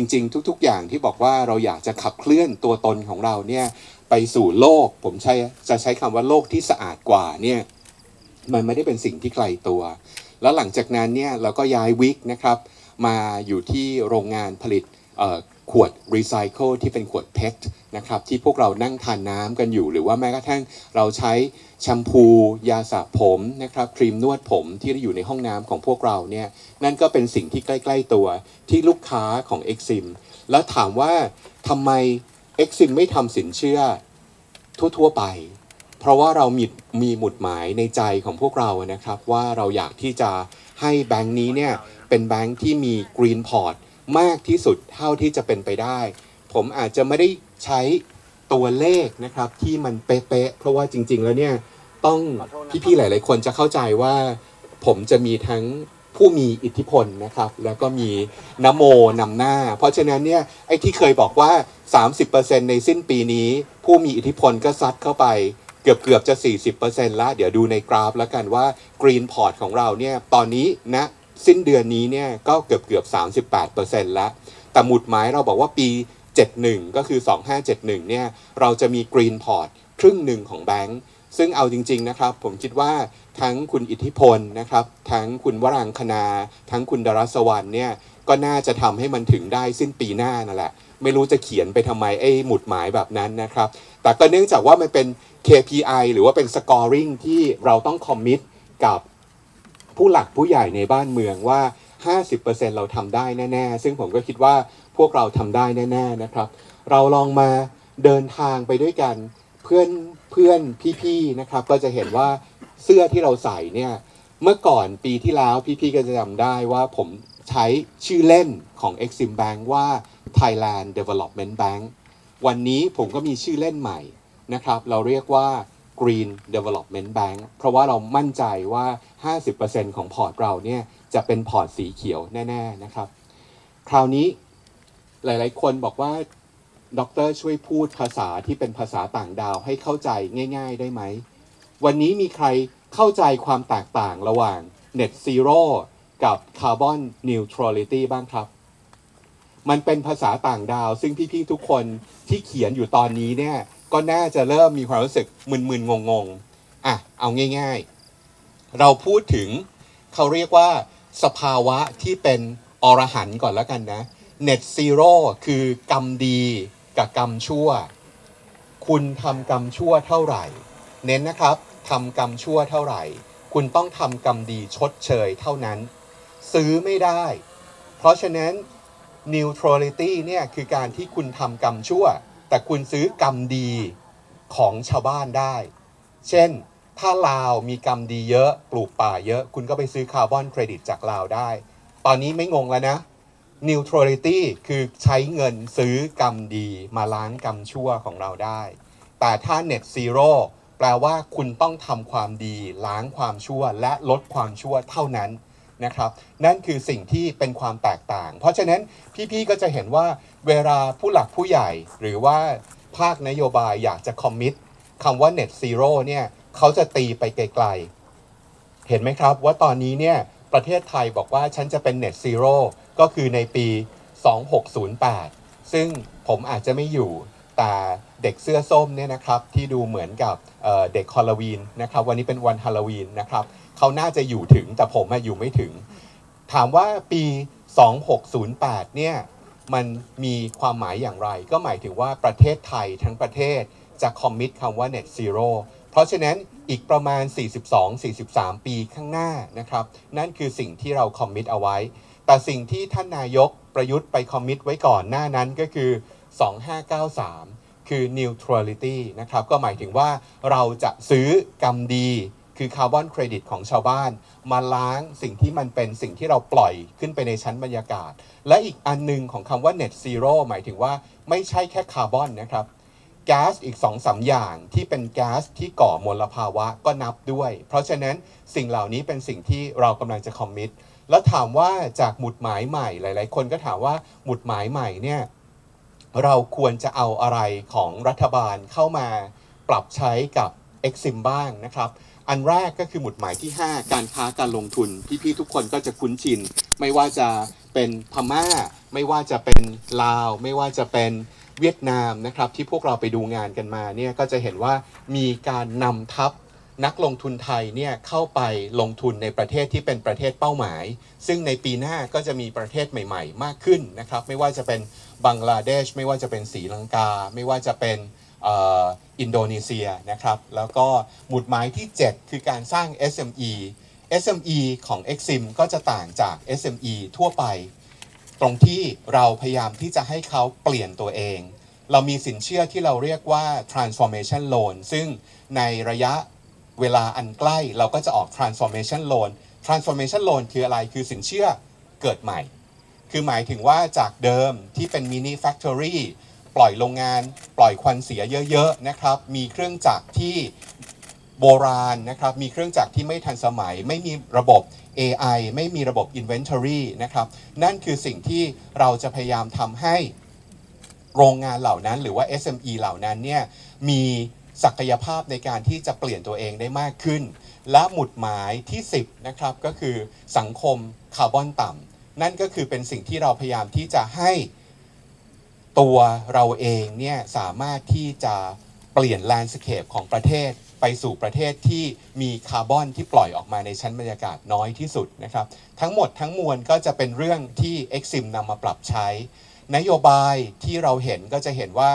ริงๆทุกๆอย่างที่บอกว่าเราอยากจะขับเคลื่อนตัวตนของเราเนี่ยไปสู่โลกผมจะใช้คำว่าโลกที่สะอาดกว่าเนี่ยมันไม่ได้เป็นสิ่งที่ไกลตัวแล้วหลังจากนั้นเนี่ยเราก็ย้ายวิกนะครับมาอยู่ที่โรงงานผลิตขวดรีไซเคิลที่เป็นขวดเพชรนะครับที่พวกเรานั่งทานน้ำกันอยู่หรือว่าแม้กระทั่งเราใช้แชมพูยาสระผมนะครับครีมนวดผมที่อยู่ในห้องน้ำของพวกเราเนี่ยนั่นก็เป็นสิ่งที่ใกล้ๆตัวที่ลูกค้าของ Exim แล้วถามว่าทำไม Exim ไม่ทำสินเชื่อทั่วๆไปเพราะว่าเรามีหมุดหมายในใจของพวกเรานะครับว่าเราอยากที่จะให้แบงค์นี้เนี่ยเป็นแบงค์ที่มี Green Port มากที่สุดเท่าที่จะเป็นไปได้ผมอาจจะไม่ได้ใช้ตัวเลขนะครับที่มันเป๊ะๆเพราะว่าจริงๆแล้วเนี่ยต้องพี่ๆหลายๆคนจะเข้าใจว่าผมจะมีทั้งผู้มีอิทธิพลนะครับแล้วก็มีนโมนำหน้าเพราะฉะนั้นเนี่ยไอ้ที่เคยบอกว่า 30% ในสิ้นปีนี้ผู้มีอิทธิพลก็ซัดเข้าไปเกือบจะ 40% ละเดี๋ยวดูในกราฟแล้วกันว่า Green Port ของเราเนี่ยตอนนี้นะสิ้นเดือนนี้เนี่ยก็เกือบ 38% แล้วแต่หมุดหมายเราบอกว่าปี71ก็คือ2571เนี่ยเราจะมี Green Port ครึ่งหนึ่งของแบงค์ซึ่งเอาจริงๆนะครับผมคิดว่าทั้งคุณอิทธิพลนะครับทั้งคุณวรังคณาทั้งคุณดรัสวรรณเนี่ยก็น่าจะทำให้มันถึงได้สิ้นปีหน้านั่นแหละไม่รู้จะเขียนไปทำไมไอ้หมุดหมายแบบนั้นนะครับแต่ก็เนื่องจากว่ามันเป็น KPI หรือว่าเป็น scoring ที่เราต้องคอมมิตกับผู้หลักผู้ใหญ่ในบ้านเมืองว่า 50% เราทำได้แน่ๆซึ่งผมก็คิดว่าพวกเราทำได้แน่ๆนะครับเราลองมาเดินทางไปด้วยกันเพื่อนพี่ๆนะครับก็จะเห็นว่าเสื้อที่เราใส่เนี่ยเมื่อก่อนปีที่แล้วพี่ๆก็จะจำได้ว่าผมใช้ชื่อเล่นของ Exim Bank ว่า Thailand Development Bank วันนี้ผมก็มีชื่อเล่นใหม่นะครับเราเรียกว่า Green Development Bank เพราะว่าเรามั่นใจว่า 50% ของพอร์ตเราเนี่ยจะเป็นพอร์ตสีเขียวแน่ๆนะครับคราวนี้หลายๆคนบอกว่าดร.ช่วยพูดภาษาที่เป็นภาษาต่างดาวให้เข้าใจง่ายๆได้ไหมวันนี้มีใครเข้าใจความแตกต่างระหว่าง Net Zero กับ Carbon Neutrality บ้างครับมันเป็นภาษาต่างดาวซึ่งพี่ๆทุกคนที่เขียนอยู่ตอนนี้เนี่ยก็น่าจะเริ่มมีความรู้สึกมึนๆงงๆเอาง่ายๆเราพูดถึงเขาเรียกว่าสภาวะที่เป็นอรหันต์ก่อนแล้วกันนะ Net Zero คือกรรมดีกับกรรมชั่วคุณทำกรรมชั่วเท่าไหร่เน้นนะครับทำกรรมชั่วเท่าไหร่คุณต้องทำกรรมดีชดเชยเท่านั้นซื้อไม่ได้เพราะฉะนั้น neutrality เนี่ยคือการที่คุณทำกรรมชั่วแต่คุณซื้อกรรมดีของชาวบ้านได้เช่นถ้าลาวมีกรรมดีเยอะปลูกป่าเยอะคุณก็ไปซื้อคาร์บอนเครดิตจากลาวได้ตอนนี้ไม่งงแล้วนะ neutrality คือใช้เงินซื้อกรรมดีมาล้างกรรมชั่วของเราได้แต่ถ้า net zero แปลว่าคุณต้องทำความดีล้างความชั่วและลดความชั่วเท่านั้นนะครับนั่นคือสิ่งที่เป็นความแตกต่างเพราะฉะนั้นพี่ๆก็จะเห็นว่าเวลาผู้หลักผู้ใหญ่หรือว่าภาคนโยบายอยากจะคอมมิตคำว่า net zero เนี่ยเขาจะตีไปไกลๆเห็นไหมครับว่าตอนนี้เนี่ยประเทศไทยบอกว่าฉันจะเป็น net zero ก็คือในปี 2608 ซึ่งผมอาจจะไม่อยู่แต่เด็กเสื้อส้มเนี่ยนะครับที่ดูเหมือนกับเด็กฮาโลวีนนะครับวันนี้เป็นวันฮาโลวีนนะครับเขาน่าจะอยู่ถึงแต่ผมอยู่ไม่ถึงถามว่าปี 2608 เนี่ยมันมีความหมายอย่างไรก็หมายถึงว่าประเทศไทยทั้งประเทศจะคอมมิตคำว่า net zero เพราะฉะนั้นอีกประมาณ 42-43 ปีข้างหน้านะครับนั่นคือสิ่งที่เราคอมมิตเอาไว้แต่สิ่งที่ท่านนายกประยุทธ์ไปคอมมิตไว้ก่อนหน้านั้นก็คือ 2593 คือ neutrality นะครับก็หมายถึงว่าเราจะซื้อกรรมดีคือคาร์บอนเครดิตของชาวบ้านมาล้างสิ่งที่มันเป็นสิ่งที่เราปล่อยขึ้นไปในชั้นบรรยากาศและอีกอันนึงของคำว่า net zero หมายถึงว่าไม่ใช่แค่คาร์บอนนะครับแก๊สอีก 2-3 อย่างที่เป็นแก๊สที่ก่อมลภาวะก็นับด้วยเพราะฉะนั้นสิ่งเหล่านี้เป็นสิ่งที่เรากำลังจะคอมมิตแล้วถามว่าจากหมุดหมายใหม่หลายๆคนก็ถามว่าหมุดหมายใหม่เนี่ยเราควรจะเอาอะไรของรัฐบาลเข้ามาปรับใช้กับ Exim บ้างนะครับอันแรกก็คือหมุดหมายที่ 5 การค้าการลงทุนพี่ๆทุกคนก็จะคุ้นชินไม่ว่าจะเป็นพม่าไม่ว่าจะเป็นลาวไม่ว่าจะเป็นเวียดนามนะครับที่พวกเราไปดูงานกันมาเนี่ยก็จะเห็นว่ามีการนำทัพนักลงทุนไทยเนี่ยเข้าไปลงทุนในประเทศที่เป็นประเทศเป้าหมายซึ่งในปีหน้าก็จะมีประเทศใหม่ๆมากขึ้นนะครับไม่ว่าจะเป็นบังกลาเทศไม่ว่าจะเป็นศรีลังกาไม่ว่าจะเป็นอินโดนีเซียนะครับแล้วก็หมุดหมายที่ 7 คือการสร้าง SME ของ Exim ก็จะต่างจาก SME ทั่วไปตรงที่เราพยายามที่จะให้เขาเปลี่ยนตัวเองเรามีสินเชื่อที่เราเรียกว่า transformation loan ซึ่งในระยะเวลาอันใกล้เราก็จะออก transformation loan คืออะไรคือสินเชื่อเกิดใหม่คือหมายถึงว่าจากเดิมที่เป็น mini factory ปล่อยโรงงานปล่อยควันเสียเยอะๆนะครับมีเครื่องจักรที่โบราณนะครับมีเครื่องจักรที่ไม่ทันสมัยไม่มีระบบ AI ไม่มีระบบ Inventory นะครับนั่นคือสิ่งที่เราจะพยายามทำให้โรงงานเหล่านั้นหรือว่า SME เหล่านั้นเนี่ยมีศักยภาพในการที่จะเปลี่ยนตัวเองได้มากขึ้นและหมุดหมายที่ 10นะครับก็คือสังคมคาร์บอนต่ำนั่นก็คือเป็นสิ่งที่เราพยายามที่จะให้ตัวเราเองเนี่ยสามารถที่จะเปลี่ยนแลนด์สเคปของประเทศไปสู่ประเทศที่มีคาร์บอนที่ปล่อยออกมาในชั้นบรรยากาศน้อยที่สุดนะครับทั้งหมดทั้งมวลก็จะเป็นเรื่องที่ Exim นำมาปรับใช้นโยบายที่เราเห็นก็จะเห็นว่า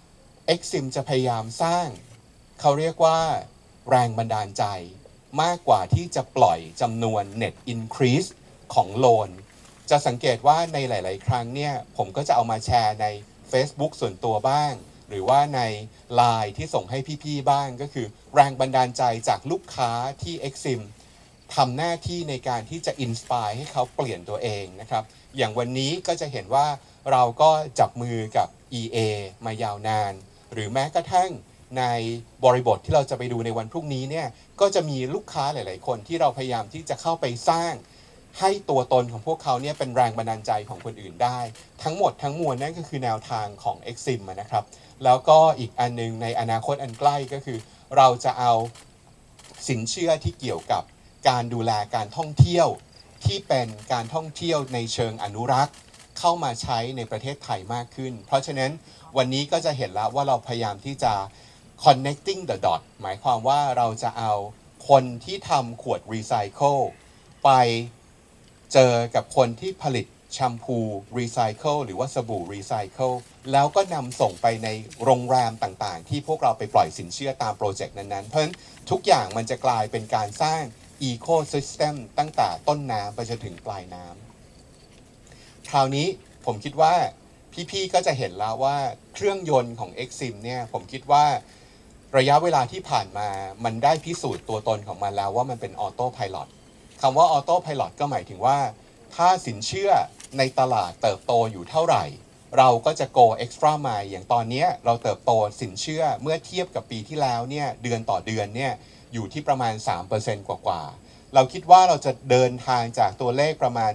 Exim จะพยายามสร้างเขาเรียกว่าแรงบันดาลใจมากกว่าที่จะปล่อยจำนวน Net Increase ของโลนจะสังเกตว่าในหลายๆครั้งเนี่ยผมก็จะเอามาแชร์ใน Facebook ส่วนตัวบ้างหรือว่าใน LINE ที่ส่งให้พี่ๆบ้างก็คือแรงบันดาลใจจากลูกค้าที่ Exim ทำหน้าที่ในการที่จะ inspire ให้เขาเปลี่ยนตัวเองนะครับอย่างวันนี้ก็จะเห็นว่าเราก็จับมือกับ EA มายาวนานหรือแม้กระทั่งในบริบทที่เราจะไปดูในวันพรุ่งนี้เนี่ยก็จะมีลูกค้าหลายๆคนที่เราพยายามที่จะเข้าไปสร้างให้ตัวตนของพวกเขาเนี่ยเป็นแรงบันดาลใจของคนอื่นได้ทั้งหมดทั้งมวลนั่นก็คือแนวทางของ Exim นะครับแล้วก็อีกอันนึงในอนาคตอันใกล้ก็คือเราจะเอาสินเชื่อที่เกี่ยวกับการดูแลการท่องเที่ยวที่เป็นการท่องเที่ยวในเชิงอนุรักษ์เข้ามาใช้ในประเทศไทยมากขึ้นเพราะฉะนั้นวันนี้ก็จะเห็นแล้วว่าเราพยายามที่จะ connecting the dot หมายความว่าเราจะเอาคนที่ทำขวดรีไซเคิลไปเจอกับคนที่ผลิตแชมพูรีไซเคิลหรือว่าสบู่รีไซเคิลแล้วก็นำส่งไปในโรงแรมต่างๆที่พวกเราไปปล่อยสินเชื่อตามโปรเจกต์นั้นๆเพราะฉะนั้นทุกอย่างมันจะกลายเป็นการสร้างอีโคซิสเต็มตั้งแต่ต้นน้ำไปจนถึงปลายน้ำคราวนี้ผมคิดว่าพี่ๆก็จะเห็นแล้วว่าเครื่องยนต์ของ Exim เนี่ยผมคิดว่าระยะเวลาที่ผ่านมามันได้พิสูจน์ตัวตนของมันแล้วว่ามันเป็นออโต้ไพลอตคำว่าออโต้ไพลอตก็หมายถึงว่าถ้าสินเชื่อในตลาดเติบโตอยู่เท่าไหร่เราก็จะ go extra mile อย่างตอนนี้เราเติบโตสินเชื่อเมื่อเทียบกับปีที่แล้วเนี่ยเดือนต่อเดือนเนี่ยอยู่ที่ประมาณ 3% กว่าๆเราคิดว่าเราจะเดินทางจากตัวเลขประมาณ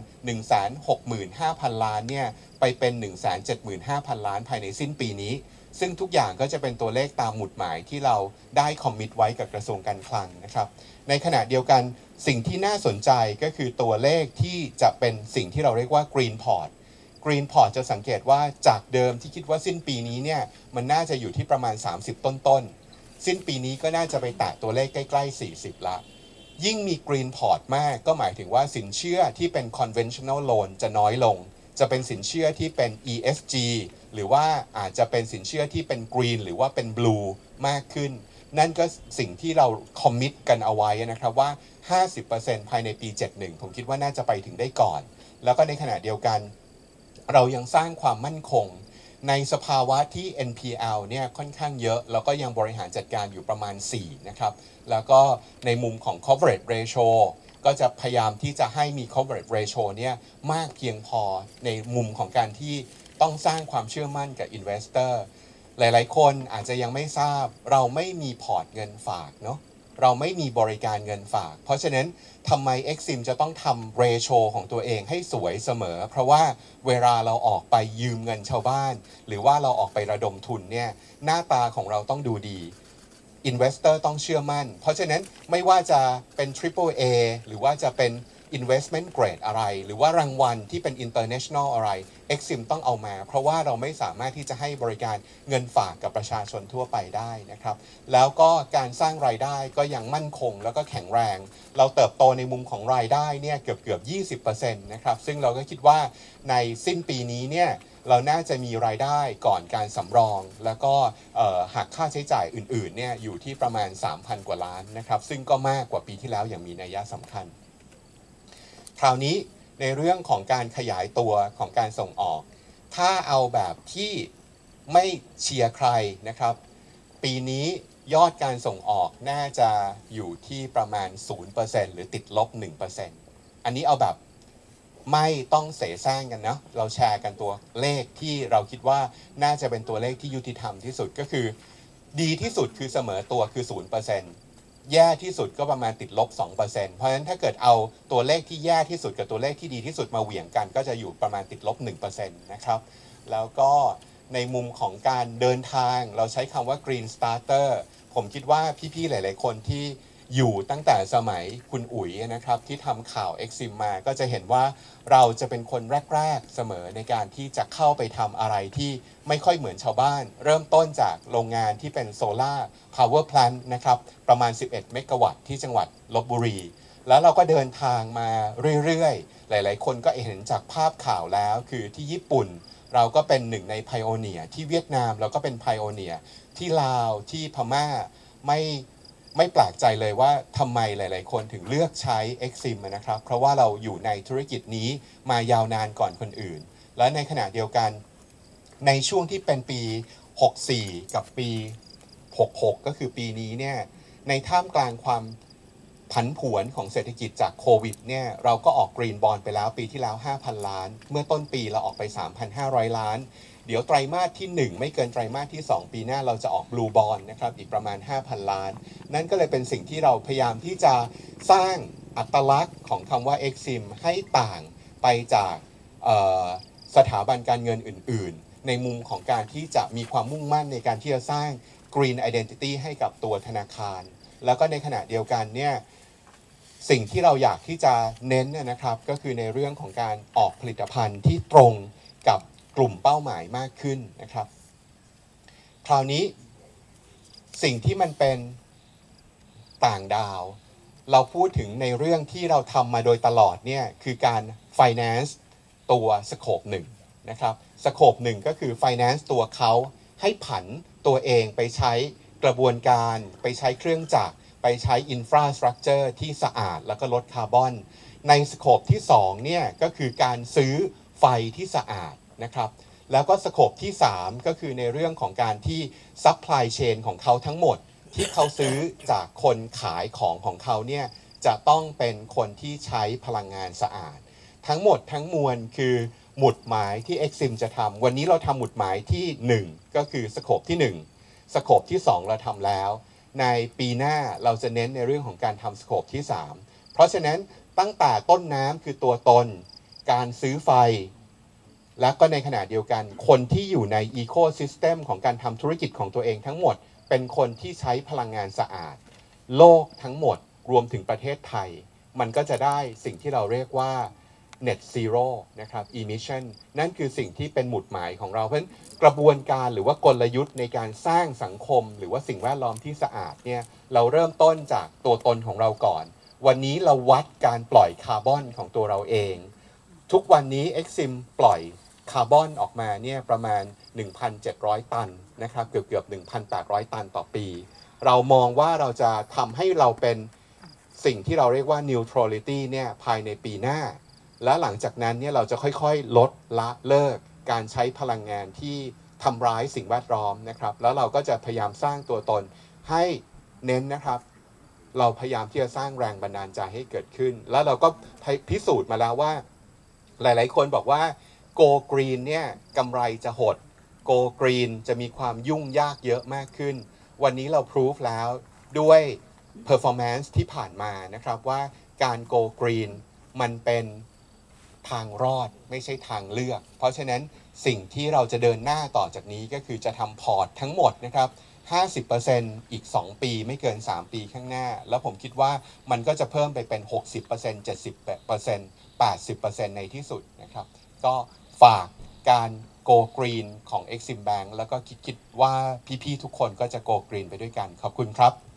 165,000 ล้านเนี่ยไปเป็น 175,000 ล้านภายในสิ้นปีนี้ซึ่งทุกอย่างก็จะเป็นตัวเลขตามหมุดหมายที่เราได้คอมมิตไว้กับกระทรวงการคลังนะครับในขณะเดียวกันสิ่งที่น่าสนใจก็คือตัวเลขที่จะเป็นสิ่งที่เราเรียกว่า Green Port Green Port จะสังเกตว่าจากเดิมที่คิดว่าสิ้นปีนี้เนี่ยมันน่าจะอยู่ที่ประมาณ30ต้นๆสิ้นปีนี้ก็น่าจะไปแตะตัวเลขใกล้ๆ40ละยิ่งมี Green Port มากก็หมายถึงว่าสินเชื่อที่เป็น conventional loan จะน้อยลงจะเป็นสินเชื่อที่เป็น ESG หรือว่าอาจจะเป็นสินเชื่อที่เป็น Green หรือว่าเป็น Blue มากขึ้นนั่นก็สิ่งที่เราคอมมิตกันเอาไว้นะครับว่า 50% ภายในปี 71ผมคิดว่าน่าจะไปถึงได้ก่อนแล้วก็ในขณะเดียวกันเรายังสร้างความมั่นคงในสภาวะที่ NPL เนี่ยค่อนข้างเยอะแล้วก็ยังบริหารจัดการอยู่ประมาณ4นะครับแล้วก็ในมุมของ coverage ratio ก็จะพยายามที่จะให้มี coverage ratio เนี่ยมากเพียงพอในมุมของการที่ต้องสร้างความเชื่อมั่นกับ investor หลายๆคนอาจจะยังไม่ทราบเราไม่มีพอร์ตเงินฝากเนาะเราไม่มีบริการเงินฝากเพราะฉะนั้นทำไม Exim จะต้องทำ ratio ของตัวเองให้สวยเสมอเพราะว่าเวลาเราออกไปยืมเงินชาวบ้านหรือว่าเราออกไประดมทุนเนี่ยหน้าตาของเราต้องดูดี Investor ต้องเชื่อมั่นเพราะฉะนั้นไม่ว่าจะเป็น Triple A หรือว่าจะเป็น investment grade อะไรหรือว่ารางวัลที่เป็น international อะไร Exim ต้องเอามาเพราะว่าเราไม่สามารถที่จะให้บริการเงินฝากกับประชาชนทั่วไปได้นะครับแล้วก็การสร้างรายได้ก็ยังมั่นคงแล้วก็แข็งแรงเราเติบโตในมุมของรายได้เนี่ยเกือบ 20% นะครับซึ่งเราก็คิดว่าในสิ้นปีนี้เนี่ยเราน่าจะมีรายได้ก่อนการสำรองแล้วก็หักค่าใช้จ่ายอื่นๆเนี่ยอยู่ที่ประมาณ 3,000 กว่าล้านนะครับซึ่งก็มากกว่าปีที่แล้วอย่างมีนัยสำคัญคราวนี้ในเรื่องของการขยายตัวของการส่งออกถ้าเอาแบบที่ไม่เชียร์ใครนะครับปีนี้ยอดการส่งออกน่าจะอยู่ที่ประมาณ 0% หรือติดลบ 1% อันนี้เอาแบบไม่ต้องเสแสร้งกันนะเราแชร์กันตัวเลขที่เราคิดว่าน่าจะเป็นตัวเลขที่ยุติธรรมที่สุดก็คือดีที่สุดคือเสมอตัวคือ 0%แย่ที่สุดก็ประมาณติดลบ 2% เพราะฉะนั้นถ้าเกิดเอาตัวเลขที่แย่ที่สุดกับตัวเลขที่ดีที่สุดมาเหวี่ยงกันก็จะอยู่ประมาณติดลบ 1% นะครับแล้วก็ในมุมของการเดินทางเราใช้คำว่า Green Starter ผมคิดว่าพี่ๆหลายๆคนที่อยู่ตั้งแต่สมัยคุณอุ๋ยนะครับที่ทำข่าว Exim มาก็จะเห็นว่าเราจะเป็นคนแรกๆเสมอในการที่จะเข้าไปทำอะไรที่ไม่ค่อยเหมือนชาวบ้านเริ่มต้นจากโรงงานที่เป็นโซล่าพาวเวอร์พลันท์นะครับประมาณ11เมกะวัตต์ที่จังหวัดลพบุรีแล้วเราก็เดินทางมาเรื่อยๆหลายๆคนก็เห็นจากภาพข่าวแล้วคือที่ญี่ปุ่นเราก็เป็นหนึ่งในไพโอเนียร์ที่เวียดนามเราก็เป็นไพโอเนียร์ที่ลาวที่พม่าไม่แปลกใจเลยว่าทำไมหลายๆคนถึงเลือกใช้ Exim นะครับเพราะว่าเราอยู่ในธุรกิจนี้มายาวนานก่อนคนอื่นและในขณะเดียวกันในช่วงที่เป็นปี 64 กับปี 66 ก็คือปีนี้เนี่ยในท่ามกลางความผันผวนของเศรษฐกิจจากโควิดเนี่ยเราก็ออกกรีนบอนด์ไปแล้วปีที่แล้ว 5,000 ล้านเมื่อต้นปีเราออกไป 3,500 ล้านเดี๋ยวไตรมาสที่ 1ไม่เกินไตรมาสที่ 2ปีหน้าเราจะออกบลูบอนด์นะครับอีกประมาณ 5,000 ล้านนั่นก็เลยเป็นสิ่งที่เราพยายามที่จะสร้างอัตลักษณ์ของคำว่า Exim ให้ต่างไปจากสถาบันการเงินอื่นๆในมุมของการที่จะมีความมุ่งมั่นในการที่จะสร้าง Green Identity ให้กับตัวธนาคารแล้วก็ในขณะเดียวกันเนี่ยสิ่งที่เราอยากที่จะเน้นนะครับก็คือในเรื่องของการออกผลิตภัณฑ์ที่ตรงกับกลุ่มเป้าหมายมากขึ้นนะครับคราวนี้สิ่งที่มันเป็นต่างดาวเราพูดถึงในเรื่องที่เราทำมาโดยตลอดเนี่ยคือการ finance ตัวสโคป1นะครับสโคป1ก็คือ finance ตัวเขาให้ผันตัวเองไปใช้กระบวนการไปใช้เครื่องจักรไปใช้ infrastructure ที่สะอาดแล้วก็ลดคาร์บอนในสโคปที่2เนี่ยก็คือการซื้อไฟที่สะอาดนะครับแล้วก็สโคปที่3ก็คือในเรื่องของการที่ supply chain ของเขาทั้งหมดที่เขาซื้อจากคนขายของเขาเนี่ยจะต้องเป็นคนที่ใช้พลังงานสะอาดทั้งหมดทั้งมวลคือหมุดหมายที่ Exim จะทำวันนี้เราทำหมุดหมายที่1ก็คือสโคปที่1สโคปที่2เราทำแล้วในปีหน้าเราจะเน้นในเรื่องของการทำสโคปที่3เพราะฉะนั้นตั้งแต่ต้นน้ำคือตัวตนการซื้อไฟและก็ในขณะเดียวกันคนที่อยู่ในอีโคซิสเต็มของการทำธุรกิจของตัวเองทั้งหมดเป็นคนที่ใช้พลังงานสะอาดโลกทั้งหมดรวมถึงประเทศไทยมันก็จะได้สิ่งที่เราเรียกว่า net zero นะครับ emission นั่นคือสิ่งที่เป็นหมุดหมายของเราเพราะฉะนั้นกระบวนการหรือว่ากลยุทธ์ในการสร้างสังคมหรือว่าสิ่งแวดล้อมที่สะอาดเนี่ยเราเริ่มต้นจากตัวตนของเราก่อนวันนี้เราวัดการปล่อยคาร์บอนของตัวเราเองทุกวันนี้ Exim ปล่อยคาร์บอนออกมาเนี่ยประมาณ 1,700 ตันนะครับเกือบ 1,800 ตันต่อปีเรามองว่าเราจะทำให้เราเป็นสิ่งที่เราเรียกว่า neutrality เนี่ยภายในปีหน้าและหลังจากนั้นเนี่ยเราจะค่อยๆลดละเลิกการใช้พลังงานที่ทำร้ายสิ่งแวดล้อมนะครับแล้วเราก็จะพยายามสร้างตัวตนให้เน้นนะครับเราพยายามที่จะสร้างแรงบันดาลใจให้เกิดขึ้นแล้วเราก็พิสูจน์มาแล้วว่าหลายๆคนบอกว่า Go Green เนี่ยกำไรจะหด Go Green จะมีความยุ่งยากเยอะมากขึ้นวันนี้เราพิสูจน์แล้วด้วย performance ที่ผ่านมานะครับว่าการ Go Green มันเป็นทางรอดไม่ใช่ทางเลือกเพราะฉะนั้นสิ่งที่เราจะเดินหน้าต่อจากนี้ก็คือจะทำพอร์ตทั้งหมดนะครับ 50%อีก2ปีไม่เกิน3ปีข้างหน้าแล้วผมคิดว่ามันก็จะเพิ่มไปเป็น 60% 70% 80% ในที่สุดนะครับก็ฝากการ Go Green ของ Exim Bank แล้วก็คิดว่าพี่ๆทุกคนก็จะ Go Green ไปด้วยกันขอบคุณครับ